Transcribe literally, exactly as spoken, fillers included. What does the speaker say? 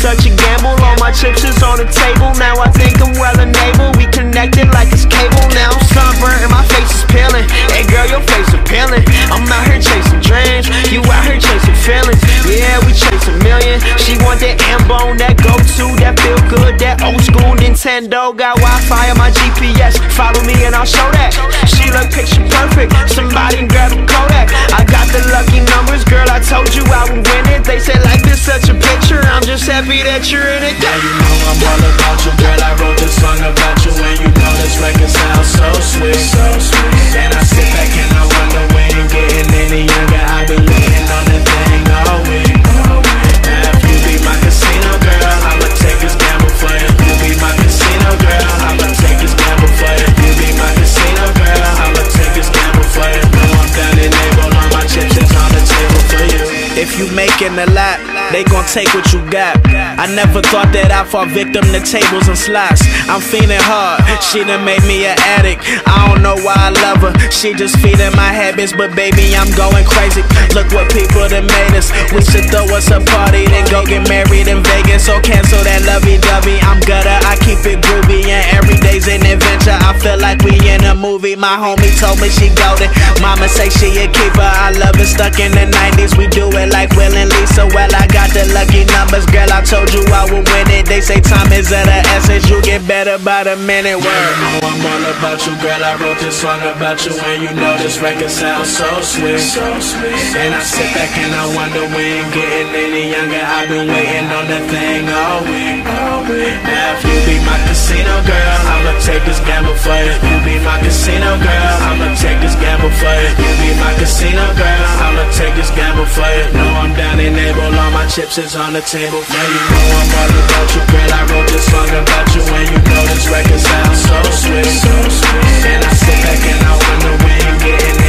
such a gamble. All my chips is on the table. Now I think I'm well enabled. We connected like it's cable. Now I'm sunburnt and my face is peeling. Hey girl, your face appealing. I'm out here chasing dreams, you out here chasing feelings. Yeah, we chase a million. She want that Ambone, that go-to, that feel good, that old school Nintendo. Got Wi-Fi on my G P S. Follow me and I'll show that. She look picture perfect. Somebody grab a Kodak. I got the lucky numbers, girl. I told you I would win it. They said like this such a picture. I'm just happy that you're in it. Yeah, you know I'm all about you, girl. I wrote this song about you, and you know this record sounds so sweet, so sweet. And I sit back and I wonder we ain't getting any younger. I've been waiting on the thing all week. Now if you be my casino girl, I'ma take this gamble for you. You be my casino girl, I'ma take this gamble for you. You be my casino girl, I'ma take this gamble for you. No, I'm down in April, all my chips is on the table for you. If you making a lot, they gon' take what you got. I never thought that I'd fall victim to tables and slots. I'm feeling hard, she done made me an addict. I don't know why I love her, she just feeding my habits. But baby, I'm going crazy, look what people done made us. We should throw us a party, then go get married in Vegas. So cancel that lovey-dovey, I'm gutter, I keep it groovy. And every day's an adventure, I feel like we in a movie. My homie told me she golden, mama say she a keeper. I love it, stuck in the nineties, we do it like Will and Lisa. Well, I got the lucky numbers, girl, I told you I would win it. They say time is of the essence, you get better by the minute. Word. You know I'm all about you, girl, I wrote this song about you, and you know this record sounds so sweet, so sweet. And I sit back and I wonder we ain't getting any younger. I've been waiting on that thing all week. Now if you be my casino girl, I'ma take this gamble for you. You be my casino girl, I'ma take this gamble for you. You be my casino girl, I'ma take this gamble for you. No, I'm down in April, all my chips is on the table. Now you know I'm all about you, girl, I wrote this song about you, and you know this record sounds so sweet, so sweet. And I sit back and I wonder we ain't getting